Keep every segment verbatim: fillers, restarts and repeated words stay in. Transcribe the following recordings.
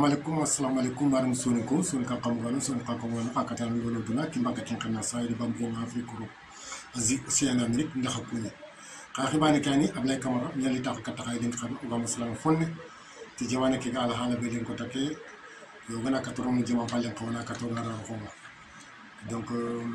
alaikum, assalamu alaikum, madame Soniko, Sonika Kamgano, Sonika Kamgano, Hakatan Loduna, Kimbaka Kinkana, Sai, Bamboo, Afrique, Asie, Océan Amérique, Ndakuni. Kahibani Kani, Ablai Kamara, Yalita Katakai, Ugamaslam Fone, Tijawana Kigal Hala Belin Kotake, Yogana Katoron, Jama Pala Kona, Katona Homa. Donc,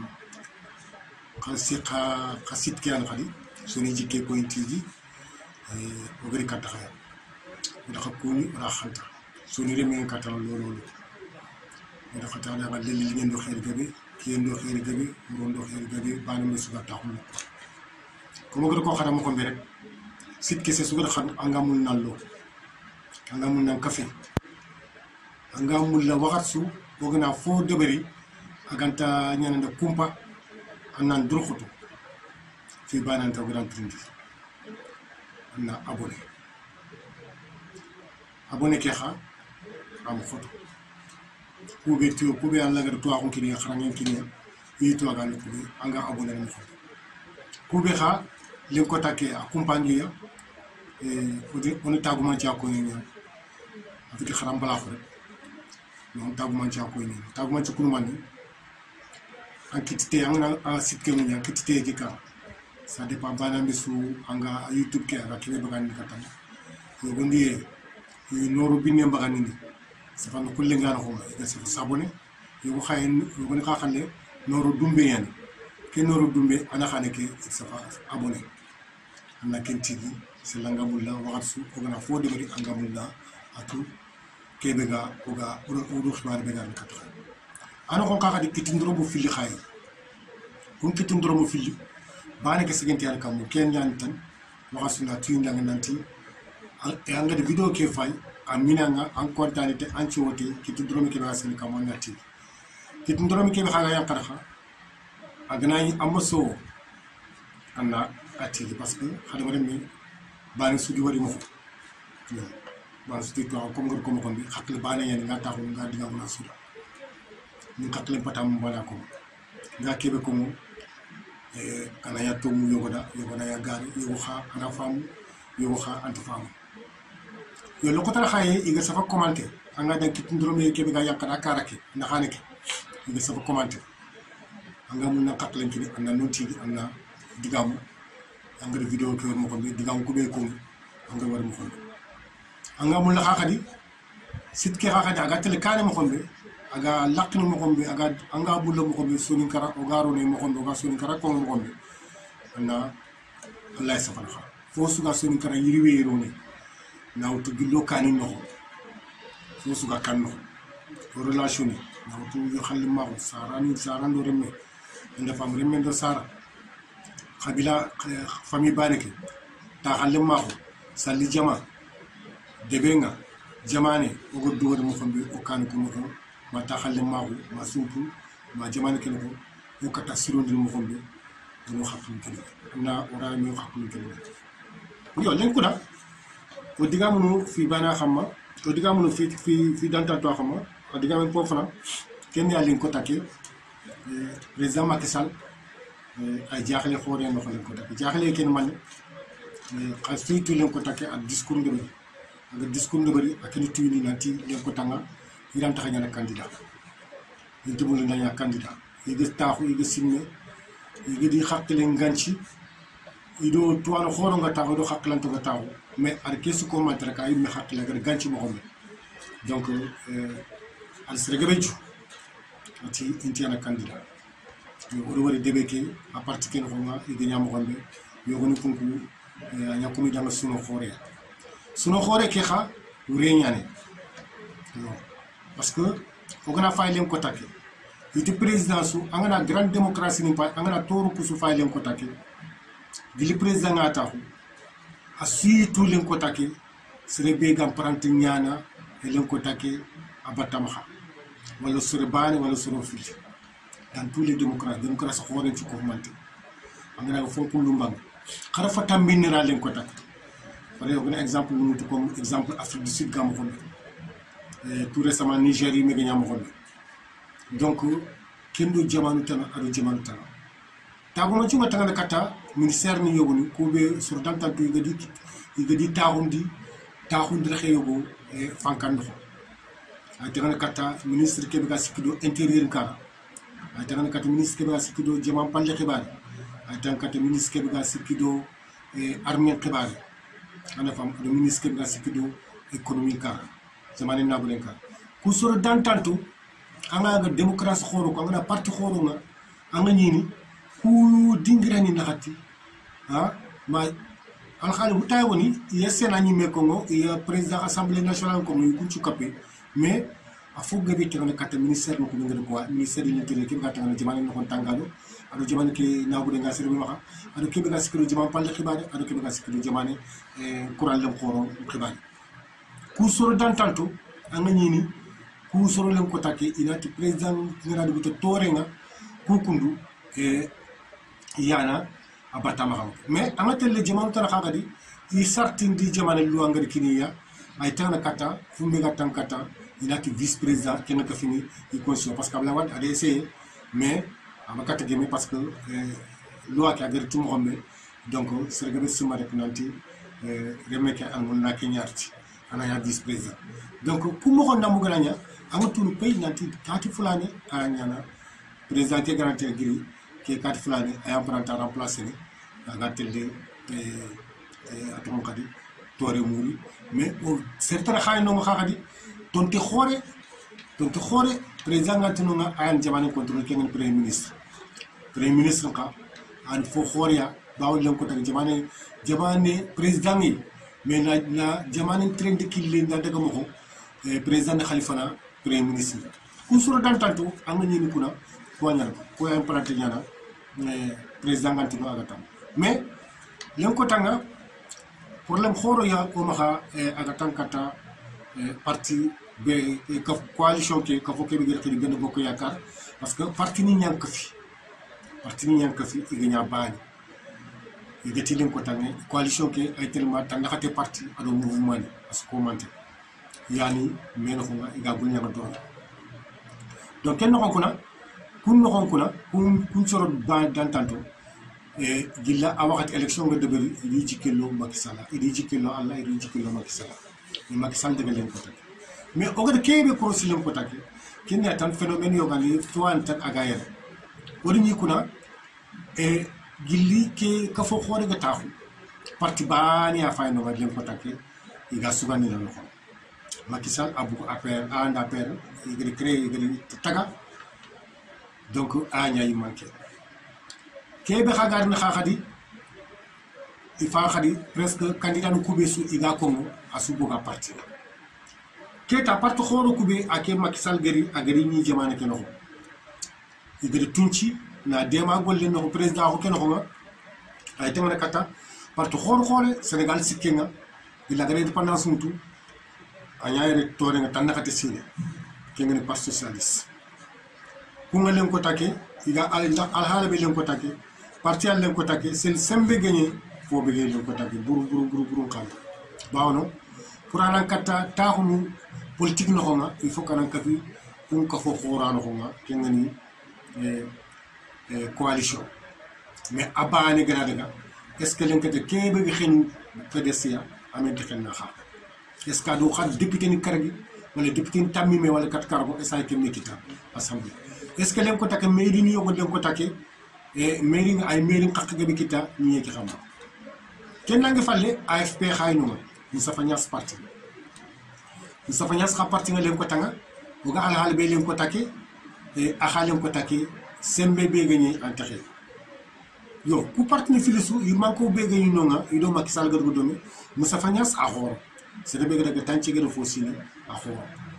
Kasika, Kasit Kian Hadi, Soniji K. Pointidi, Ogri Kataya. Ndakuni, Rahanta. Sonire men katal lolo da fatana ga leli li ngeen do xel gabe ki ngeen do xel gabe ngon do xel gabe bana mi suga taxul ko mo ko xadam ko bi rek sit kesse suga xam angamul nallo angamul nan café angamul la waxat su bogna fo deberi aganta ñana da kumpa anan durxutu fi bana ta grand trindi na abonné abonné ke xa am photo kube tu kube alla ga to akon kini xarangen kini yi to ga kube anga abonné mo photo kube xa len ko také accompagner ya e on taguma ci ko ni afiti xaram bala ko rek non taguma ci ko ni taguma ci kunu mani en kitité anga a site ke ni kitité ji ka ça dépend bana bisu anga youtube ke ra kibe bagani katan yo gondi yi noru binne bagani ni c'est pas ko lenga ko ga se sabone yo xay yo ko ka xale noru dumbe yan ke noru dumbe ana xane ke c'est pas abonné na ken tigi c'est langamulla waxat ko na fo debari angamulla atu kebe ga ko ga o do xbar be ga ka tax ana ko ka xadi kitindro bu fili xay ko kitindro mo fili bana ke segenti al kam ken yan tan waxasuna tu ndang nanti e anga de video ke fay aminanga en contanité en ciwote kitu dromi ke basel kam onati kitu dromi ke xaga yan xarxa agnayi amaso anna ati parce que xada ma dem bani sudi wari mo ba sudi to ko ngor ko mo ko bi xakle bana yan nga taxu nga diga mo suda ni xakle patam bana ko nga kebe ko mo e kana ya to mu yogoda yogoda ya gari yogo xa ana fam yogo xa antu fam yo lo ko tara xaye iga safa commenter anga da kitu ndrome ke be ga yakara karake na xaneke iga safa commenter anga mun na kat lañ ci anda noti anda digam anga de vidéo ko mo ko be digam ko be ko anga war mo ko anga mun la xaxadi sit ke xaxadi aga tele kane mo ko be aga lakni mo ko be aga anga bulo mo ko be soni kara o garo ne mo ko be ga soni kara ko mo ko be anda allah safa xa fo su ga soni kara yiri wéro ne nawtu gillo kani no so suga kanno relation ni nawtu yo xalli ma sarani sarando remme nda fam remme do sara khabila fami baneke ta xalli ma salli jama debenga jamane o go do mo fambi o kan ko mo ma ta xalli ma ma sumpu ma jamane ken ko o kata sirondi mo fambi do xaflu ken na ora mi xaflu ken yo len ko da o digamu fi bana xamma o digamu fi fi fi danta to xamma o digamu po fana ken ya lin ko také président Macky Sall ay jaxale xore no xalen ko také jaxale ken man xas fi tu len ko také ak discours de bari ak discours de bari ak ni tuini nanti len ko tanga iram taxanya na candidat ni tumul na ya candidat yi taxu yi simne yi di xakkale nganci ido tuano xoro nga taxo do xaklanto nga taxo mais ar kesu ko matra ka yimi xakla ga ganci mo xombe donc euh al sregebeju ati intiana candidat yo o wari debeke a partir ken xoma e ganya mo xombe yo gonu funku nya ko mi dama suno xore suno xore ke xa reñane parce que o gana fay len ko také iti président su angana grande démocratie ni pa angana toru ku su fay len ko také gili président ngata a surtout len ko také sere be gam prante ñana e len ko také abatamaha wala sere bani wala sere fili dans tous les démocrates démocratie xore ci ko manté angana fo ko lu mbang xara fa tambinira len ko také par exemple nous comme exemple Afrique du Sud gam ko et tout récemment Nigeria me gam ko donc kendo jamanu tan ado jamanu tan tagono ci ngata ngana kata ministère ni yogoni ko be sur dantantu yigadi yigadi taxundi taxundi rexe yogo e fankando ay tangana kata ministre kebe ga sikido intérieur kara ay tangana kata ministre kebe ga sikido jama palle khibari ay tangana kata ministre kebe ga sikido armée khibari ana fam do ministre kebe ga sikido économie kara zamane nabulen kara ku soro dantantu anga ga démocratie khoro ko anga parti khoro nga anga ñini ku dingirani nakati ha ma al khali butay woni yesena ñi me kongo ya président assemblée nationale ko muy kuncu capé mais a fo gabe tangana kata ministère ko ngere ko ministère de l'intérieur ke ga tangana jamane no tangalo ado jamane ke nabude nga sirbi maka ado ke ga sikiro jamane palle khibari ado ke ga sikiro jamane e courant lam khoro khibari ku soro dantantu anga ñini ku soro len ko takke inati président ngara de torenga ku kundu e yana abata ma xam mais anga telle jamane tan xagadi i sartin di jamane lu angari kiniya ay tana kata fumbe ga tan kata inati vice président ken ka fini i constitution parce que abla wad ade essayé mais abakata gemi parce que loi ki agari tum xombe donc sergabe suma rek nanti remeke angol na kenyarti ana ya vice président donc ku mo xon namu ganya anga tunu pay nanti kati fulani anyana président ke garantie giri ke kati fulani ay apprenti remplacer ni anga telde e atom kadi tore muri mais certain xay no xaxadi tonti xore tonti xore président ngantino nga ayan jamane contrôle kengen premier ministre premier ministre ka an fo xoria bawo len ko tan jamane jamane président yi mais na na jamane train de kille nda daga moko e président khalifa na premier ministre ku sura dan tanto am ñi ni kuna ko ñal ko ay implanté ñana mais président ngantino aga tam mais len ko tanga problème xoro ya ko maxa aga tankata parti be ka coalition ke ka foké be gërti ben bokk yakar parce que parti ni ñank fi parti ni ñank fi igña bañ igati len ko tangé coalition ke ay tellement tan xaté parti ado mouvement ni as commenté yani meno ko iga bu ñanga do donc ken no ko na kun no ko na kun kun soro ba dantanto e gilla a waxati élection nga debeli idi jikelo Macky Sall idi jikelo Allah idi jikelo Macky Sall ni Macky Sall de len ko tak mais o gade kebe procès len ko tak ken ya tan phénomène yo gali tuan tak agayere woni ni kuna e gilli ke ka fo xore ga taxu parti bani a fay no ga len ko tak iga sugani la no Macky Sall abu affaire anda per igri créer igri taga donc anya yi manqué kebe xagar na xaxadi il fa xadi presque candidat no kubé su iga kongo asu boga parti keta parti xoro kubé ake Macky Sall gari agari ni jamane ke no igri tunci na dema golle no président ko ken ko ay temana kata parti xoro xole Sénégal sikenga ila gari indépendance mutu anyayre tore nga tan nakati sine kenga ni parti socialiste ku nga len ko také iga al al hala be len ko také parti al len ko také c'est sembe gagné fo be len ko také buru buru buru buru kan bawno pour anan kata taxumu politique no xonga il faut kanan kafi kun ka fo xorano xonga kenga ni eh eh coalition mais abane gana daga est ce que len kata kebe be xen pedesia amé de xen na xa est ce que do xat député ni karagi wala député ni tamime wala kat kargo essay ke nekita assemblée est ce que len ko také mairie ni yogo len ko také e mairie nga ay mairie xaq gabe kita ni ki xama ken nga falé A F P xayno Moustapha Niasse parti Moustapha Niasse xa parti nga len ko tanga buga ala hal be len ko také e a xalen ko také sembe be gagné en taxé yo ku parti ni filisu yi manko be gagné no nga ido Macky Sall gargo domi Moustapha Niasse a xor c'est de be ga tanci gëna fo sini a xor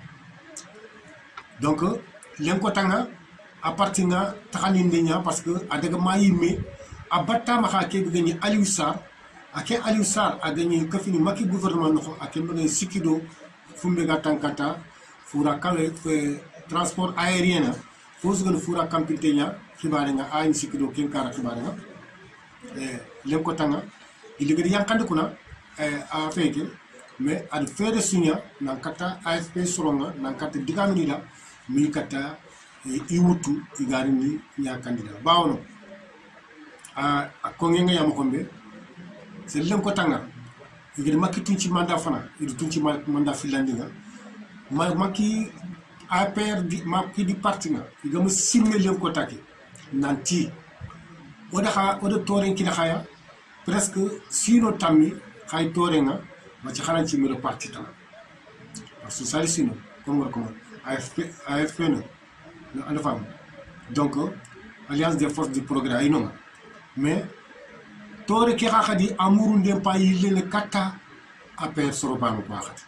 donc len ko tanga a partir nga taxani ndenya parce que adaga mayime abatta ma xa ke gagné Aliou Sarr ake Aliou Sarr a gagné kafini Macky gouvernement no ake mbene sikido fumbe ga tankata fura kale transport aérien fos gën fura campitenya xibare nga ay sikido ken kara xibare nga e len ko tanga il gëdi yankande kuna a feke mais ad fere sunya nan kata A F P soronga nan kata digamini la mi kata i wutu igari ni nya candidat bawno a ko ngenga yam kombe c'est len ko tanga igir Macky tunci mandat fana idu tunci mandat filandinga ma maki A P R di maki di parti nga igama simme len ko taki nanti oda ha oda toren kina khaya presque sino tammi khay torenga ma ci xalan ci miro parti tan socialiste no comme comme A F P A F P no anda fam donc alliance des forces du progrès ay non mais tore ki xaxadi amuru ndem pa yi le kata A P R soro banu ko xati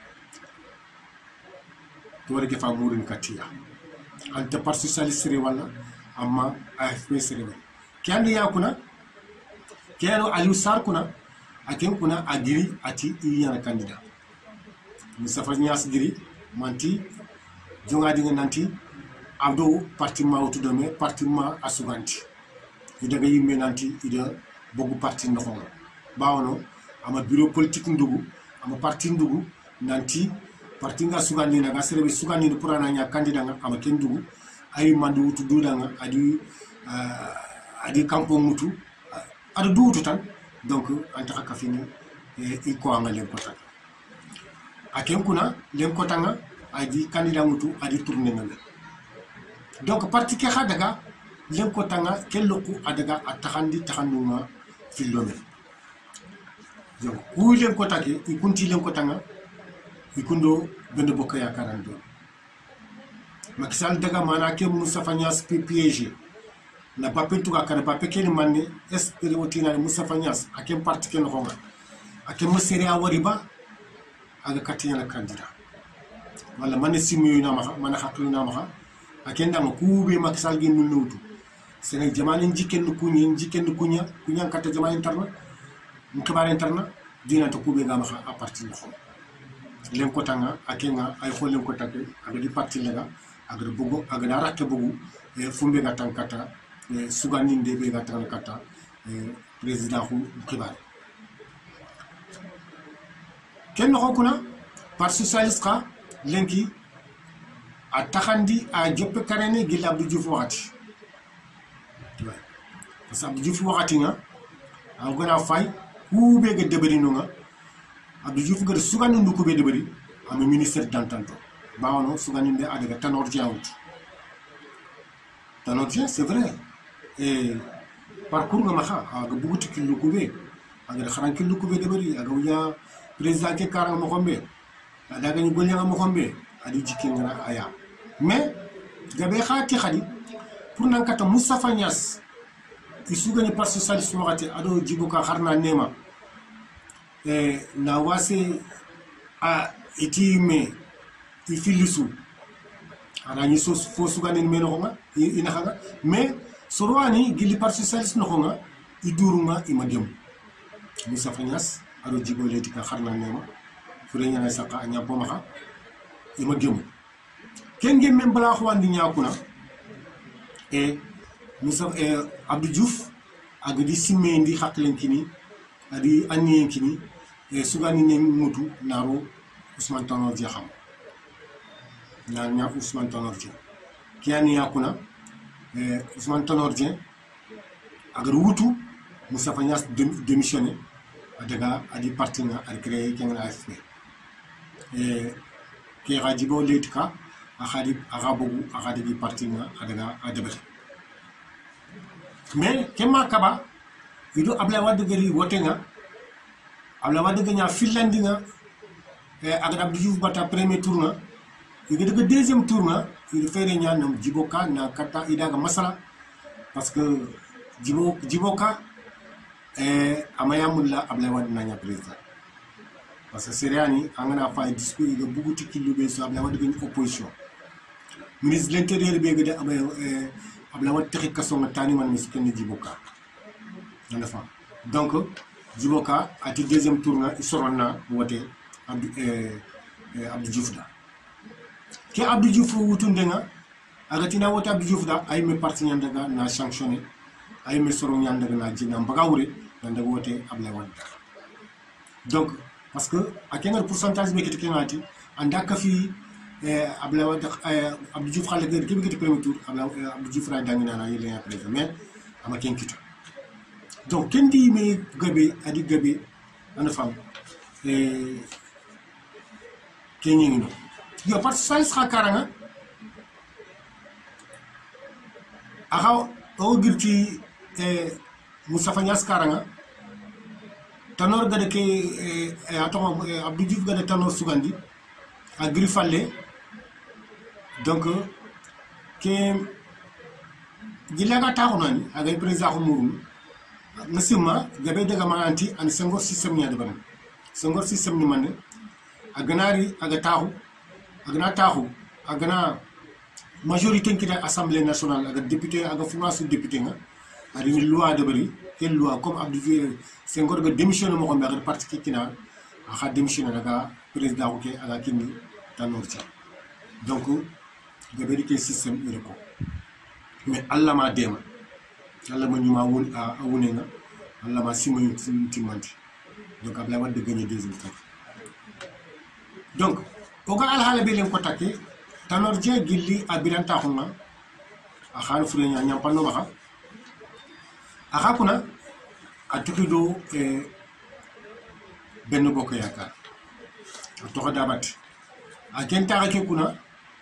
tore ke fa murin katiya ante parti socialiste wala amma A F P sere kande yakuna keno Aliou Sarr kuna aken kuna agiri ati iyana candidat Moustapha Niasse diri manti jonga dinga nanti abdo parti ma autodome parti ma asuganti idaga yimme nanti ida bogu parti ndoxo bawono ama bureau politique ndugu ama parti ndugu nanti parti nga sugandi na ga serebe sugandi pour ananya candidat nga ama ken ndugu ay mandu wutu dudanga adi uh, adi campo mutu adu duutu tan donc anta ka fini e il ko anga len ko tan akem kuna len ko tanga adi candidat mutu adi tourner ngal donc parti ke khadaga len ko tanga kelloku adaga atakhandi takhanduma filome donc ku len ko take i kunti len ko tanga i kundo bende bokka yakaran do Macky Sall daga mana ke Moustapha Niasse piégé na pape tuka kana pape kene manne espere wotina Moustapha Niasse akem parti ken xonga akem mesere a wariba aga katinya na candidat wala manne simu na ma mana haklu na ma aken dama kube Macky Sall gen mun nutu sene jamane jiken kunyi jiken kunya kunya kata jamane interna mkabare interna dina to kube gama a parti no len ko tanga akenga ay xol len ko take aga di parti lega aga bugo aga na rakke bugo e fumbe ga tankata e sugani ndebe ga tankata e président hu xibar ken no kuna parti socialiste ka lenki a taxandi a joppe karene gil Abdou Diouf waxati parce que Abdou Diouf waxati nga a gona fay kube ga debari no nga Abdou Diouf ga sugani ndu kube debari am ministère d'entente bawono sugani nde adaga Tanor Dieng out Tanor Dieng c'est vrai et parcours nga maxa aga buguti killu kube aga xaran killu kube debari aga wuya président ke karanga mo xombe adaga ni golya mo xombe adi jikke ngara aya mais gabe xati xadi pour nan kata Moustapha Niasse isugani parti socialiste waxati ado jibuka xarna nema e na wase a iti me ifilisu arani so fo sugani meno nga ina xanga mais sorwani gili parti socialiste no nga idurunga imadem Moustapha Niasse ado jibo letika xarna nema fure ñana saqa nya bomaxa imadem kenge même bala xwandi ñakuna e Moussa e Abdou Diouf agadi simendi haklen kini adi anien kini e sugani ne mutu naro Ousmane Tanor Dieng xam na nya Ousmane Tanor Dieng kiani yakuna e Ousmane Tanor Dieng agar wutu Moustapha Niasse démissionné adaga adi parti na ad créé kenga A F P e ke rajibo letka akhadi agabogu akhadi di parti na adaga adabati mais kema kaba ido Ablaye Wade gari wotenga Ablaye Wade ganya finlandi nga e agada Abdou Diouf bata premier tour nga iga de deuxième tour nga il fere ñanam Djiboka na kata idaga masala parce que Djibo Djiboka e amayamulla Ablaye Wade na nya président parce que seriani angana fa discours iga buguti kilube so Ablaye Wade gani opposition ministre de l'intérieur be gade Ablaye e Ablaye Wade taxi kasso nga tani man misken Djiboka ndafa donc Djiboka ati deuxième tour nga soronna wote Abdou euh Abdou Diouf da ke Abdou Diouf wutunde nga agatina wote Abdou Diouf da ay me parti ñandaga na sanctionné ay me soro ñandaga na jina mbagawure nda wote Ablaye Wade donc parce que a quinze pourcentage be kete ngati anda ka fi eh Ablaye Wade Abdou Diouf xale gër kebe kete premier tour Ablaye Abdou Diouf ra dangina na yele ya président mais ama ken kitu donc kendi me gabe adi gabe ana fam eh kenyi no yo parti socialiste xa karanga axa o girti eh, Moustapha Niasse karanga Tanor gade ke eh, ato eh, Abdou Diouf gade Tanor sugandi a giri falle donc ke gilaga taxunani agay président ko murum nasima gabe daga mananti an Senghor système nya de ban Senghor système ni man aganari aga taxu agana taxu agana majorité qui est assemblée nationale avec député avec France député nga avec une loi de bari quelle loi comme Abdou Diouf Senghor ga démissionné mo xambe ak parti ki kina a démissionné daga président ko ala kini Tanor Dia donc gabe di système ire ko mais Allah ma dema Allah ma ñuma won a wone nga Allah ma simoy timanti donc Abdoulaye Wade gagné deuxième tour donc oga al hala be len ko takke Tanor Dia gilli a bilanta xuma a xalu fure nya nyam panno maxa a xakuna a tukido e benn bokk yakar a toxa dabat a kenta ke kuna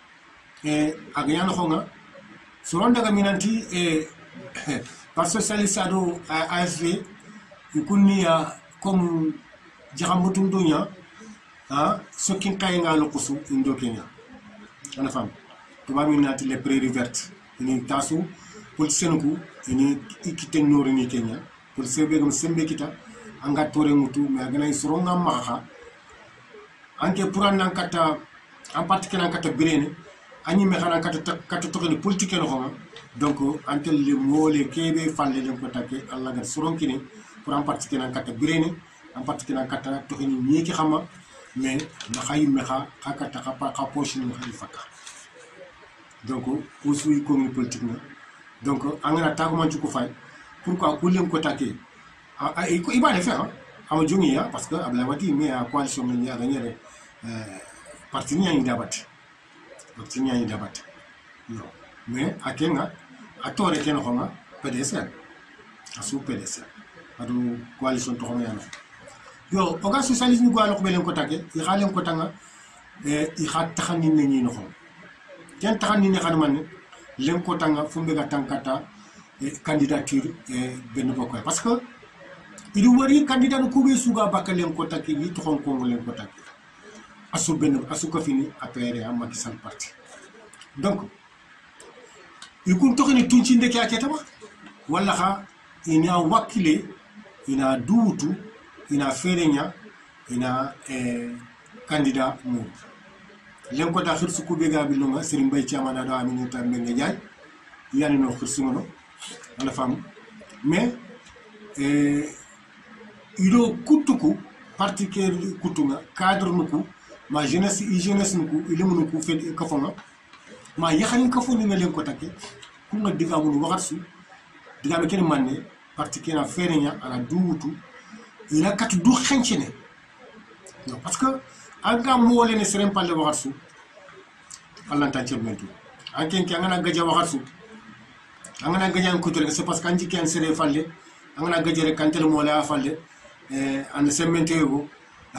e aga yana xonga soron daga minanti e par socialiste ado A F P kunni ya comme jaxambutum dunya ah sokin kayinga lokusu indo Kenya ana fam tuba mi nati les prairies vertes ni tasu politicien ku ni ikite nori ni Kenya politicien be gam sembe kita anga tore mutu me agana soronga maxa anke puran nan kata en particulier kata birene ani me xana kata kata to ni politique no xoma donc antel le mole kebe falle len ko takke Allah gar soronkini pour en particulier kata birene en particulier kata to ni ñeki xama mais na xay mexa xakata xapa xa poche ni xali fakka donc pour suy commune politique na donc angana taguma ci ko fay pourquoi ko len ko takke a e ko ibale fe ha ama jongi ya parce que Abdoulaye Wade mais a coalition ni a gagné euh parti ni indi abati parti ni indi abati non mais akenga atore ken xoma P D S asu P D S adu coalition to xoma yana yo oga socialisme go alok belen ko tagge i xalen ko tanga e i xat taxani ni ni no xom ken taxani ni xan man len ko tanga fumbe ga tankata e candidature e ben bokay parce que il wari candidat no kube suga bakalen ko takki ni to xon ko len ko takki asu ben asu ko fini apere am Macky Sall parti donc il kun tokini tunci ndeke aketa ba wala xa ina wakile ina duutu ina ferenya ina eh, candidat mo len ko da xirsu ku be gabi longa Serigne Mbaye Thiamana do amini tan be ngaay yani no xirsu mono ala fam mais euh ido kutuku particulier kutunga cadre nuku ma jeunesse i jeunesse nuku ile munuku fe kafonga ma yaxani kafoni na len ko takke ku nga diga mu waxatsu diga be ken manne particulier ferenya ala duutu il a quatre du xenchene non parce que anga mo le ne serem palle waxarsu Allah ta ciebmentu anken ki angana gaja waxarsu angana gaja ko tole c'est parce que anji ken sere falle angana gaja rek kantel mo la falle eh an sementego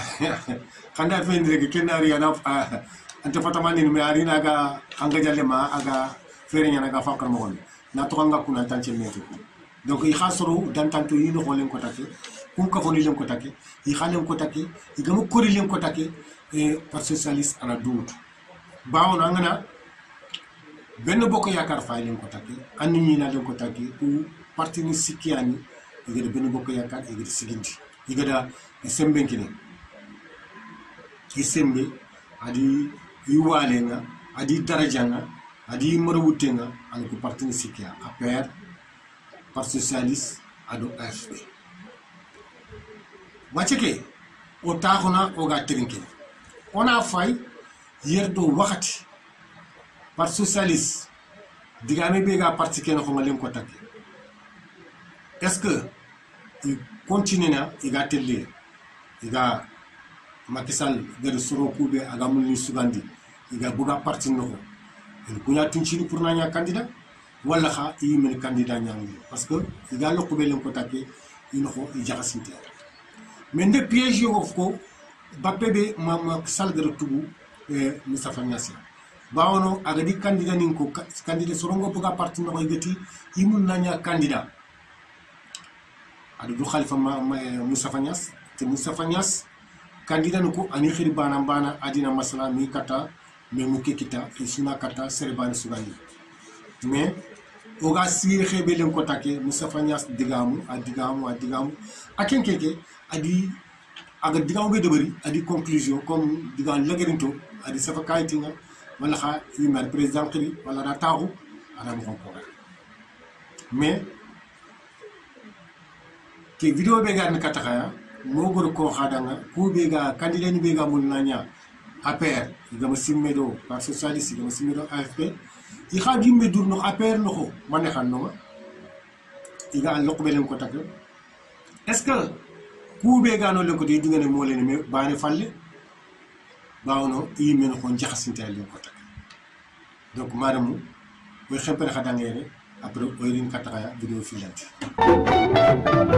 kanda fendre ke kenari ana ante fatamani me arina ga anga jalle ma aga ferenya na ga fakar mo na to anga kuna tan ciebmentu donc i khasoro dan tanto yi no xolen ko takke kum ka foni len ko takke i xalen ko takke i gamu kori len ko takke e par socialiste ana dout bawon angana ben bokk yakar fay len ko takke anni ni na len ko takke ou parti ni sikiani e gede ben bokk yakar e gede sigindi e geda sembe kini ki sembe adi yuwalenga adi darajanga adi marwutenga an ko parti ni sikia aper par socialiste ado A F P wacheke o taxuna o ga trinké on a fay yerdo waxati par socialiste digame be ga parti ken xoma len ko takki est-ce que il continue na il ga telle il ga Macky Sall gade soro kube aga mun ni sugandi il ga buga parti no il kunya tunchini pour na nya candidat wala xa i men candidat ñangi parce que il ga lokube len ko takki ino ko i jaxasinte mais nde piège yo ko bappe be ma ma salgara tugu eh, Moustapha Niasse bawono agadi candidat nin ko candidat sorongo buga parti no gati imun nanya candidat adu du khalifa ma, ma Moustapha Niasse te Moustapha Niasse candidat ko ani khiri bana bana adina masala mi kata me muke kita isuna kata serbani sugandi mais oga sire khebe len ko take Moustapha Niasse digamu adigamu adigamu aken keke adi aga digamu be debari adi conclusion comme digan lagerinto adi safa kaytinga wala kha yimar président khiri wala da taxu ara mo ko mais ke video be gar na katakaya mo gor ko khadanga ku be ga candidat ni be ga mun nanya A P R gama simmedo par socialiste gama simmedo A F P i khadi me dur no A P R no ko mané xan no iga an lokbe len ko tak est ce que ku be ga no len ko di dingane mo len me baane falle bawno i men ko jaxasinte len ko tak donc madame ko xempere khadangere après oyrin katakaya video filanti